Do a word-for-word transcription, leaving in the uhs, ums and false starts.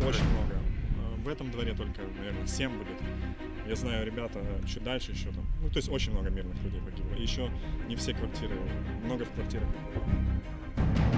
Очень много. В этом дворе только, наверное, семь будет. Я знаю, ребята, чуть дальше еще там. Ну, то есть очень много мирных людей погибло. И еще не все квартиры, много в квартирах.